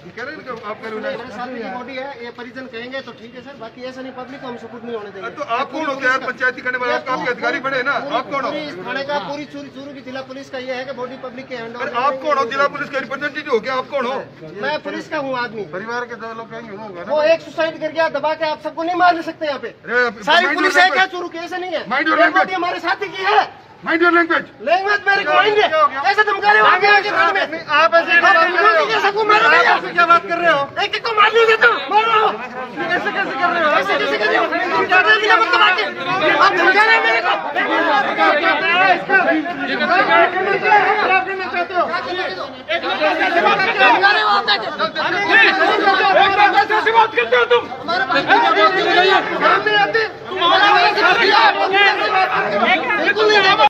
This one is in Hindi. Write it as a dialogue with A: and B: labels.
A: बॉडी है, ये परिजन कहेंगे तो ठीक है सर, बाकी ऐसा नहीं पब्लिक को हम सपोर्ट नहीं होने देंगे।
B: तो आप कौन होते हैं पंचायती करने वाले? आप आपके अधिकारी बने ना, आप कौन हो?
A: थाने का पूरी चूरू की जिला पुलिस का ये है कि बॉडी पब्लिक के हैंड ओवर।
B: आप कौन हो? जिला पुलिस के रिप्रेजेंटेटिव हो क्या? आप कौन हो?
A: मैं पुलिस का हूँ आदमी।
B: परिवार के दो लोग कहेंगे
A: वो एक सुसाइड कर गया दबा के, आप सबको नहीं मार सकते यहाँ पे। सारी पुलिस है क्या चूरू की? ऐसा नहीं है, हमारे साथी की है।
B: माइंड योर लैंग्वेज
A: मेरे को माइंड है, ऐसे धमका रहे हो आगे आगे घर में। आप ऐसे क्या बात कर रहे हो? एक एक को मार लीजिए तो मार रहे हो, ऐसे कैसे कर रहे हो? ऐसे कैसे कर रहे हो? मतलब आके आप धमका रहे हैं मेरे को। चाहते हो बात करते हो तुम? हमारे